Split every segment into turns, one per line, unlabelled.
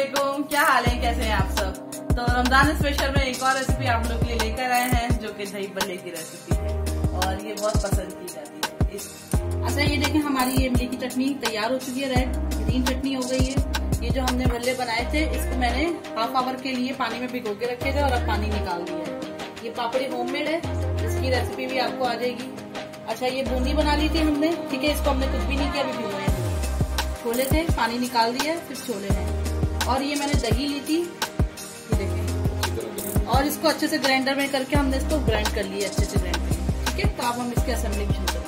वालेकुम, क्या हाल है, कैसे हैं आप सब। तो रमजान स्पेशल में एक और रेसिपी आप लोग के लिए लेकर आए हैं जो कि दही भल्ले की रेसिपी है और ये बहुत पसंद की जाती है। अच्छा ये देखें, हमारी ये इमली की चटनी तैयार हो चुकी है। रेड ग्रीन चटनी हो गई है। ये जो हमने भल्ले बनाए थे इसको मैंने हाफ आवर के लिए पानी में भिगो के रखे थे और अब पानी निकाल दिया है। ये पापड़ी होममेड है, इसकी रेसिपी भी आपको आ जाएगी। अच्छा ये बूंदी बना ली थी हमने, ठीक है, इसको हमने कुछ भी नहीं किया, अभी भिगोए हैं। छोले थे, पानी निकाल दिया, फिर छोले हैं। और ये मैंने दही ली थी, ये देखें, और इसको अच्छे से ग्राइंडर में करके हमने इसको ग्राइंड कर लिया अच्छे से ग्राइंड, ठीक है। तो अब हम इसकी असेंबली शुरू करेंगे।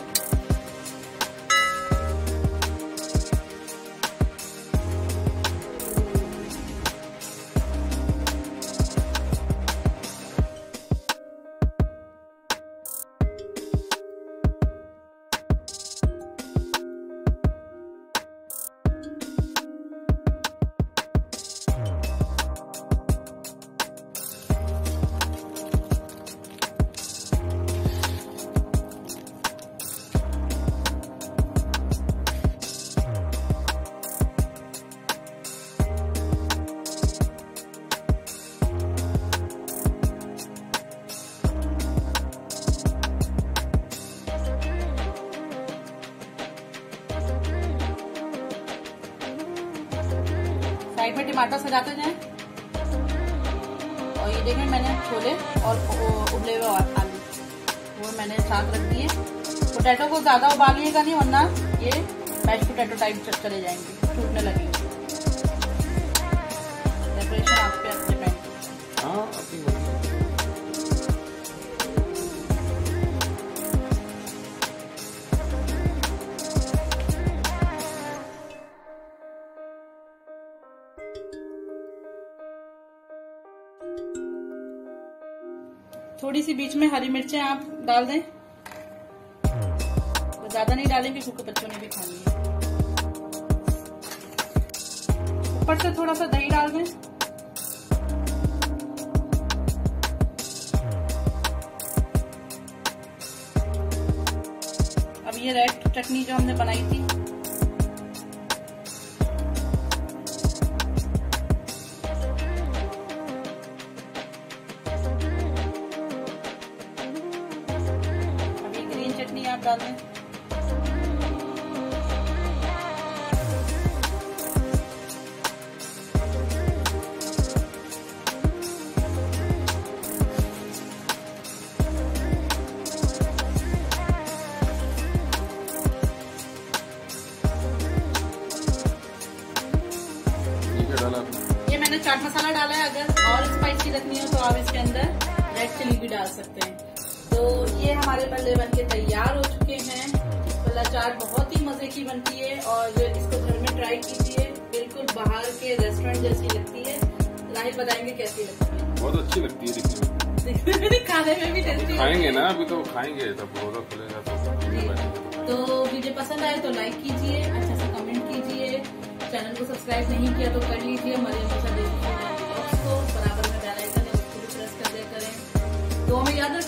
साइड में टमाटर सजाते जाएं। और ये देखें मैंने छोले और उबले हुए आलू वो मैंने साथ रख दिए। पोटैटो को ज्यादा उबालिएगा नहीं वरना ये मैश पोटैटो टाइप चले जाएंगे, टूटने लगेंगे। डेकोरेशन आप पे डिपेंड। थोड़ी सी बीच में हरी मिर्चें आप डाल दें, तो ज्यादा नहीं डालेंगे क्योंकि बच्चों ने भी खानी है। ऊपर से थोड़ा सा दही डाल दें। अब ये रेड चटनी जो हमने बनाई थी आप डाल दें। ये मैंने चाट मसाला डाला है, अगर और स्पाइसी रखनी हो तो आप इसके अंदर रेड चिली भी डाल सकते हैं। तो ये हमारे भल्ले बनके तैयार हो चुके हैं। भल्ला चाट बहुत ही मजे की बनती है और इसको घर में ट्राई कीजिए, बिल्कुल बाहर के रेस्टोरेंट जैसी लगती है। लाहिर बताएंगे कैसी लगती है। बहुत अच्छी लगती है दिखने में, खाने में भी टेस्टी।
खाएंगे ना, अभी तो खाएंगे तब रोजा खुलेगा
तो वीडियो पसंद आए तो लाइक कीजिए, अच्छा से कमेंट कीजिए, चैनल को सब्सक्राइब नहीं किया तो कर लीजिए। मरियम मूसा देसी को बराबर में बेल आइकन है उसको भी प्रेस कर दिया करें। तो हमें याद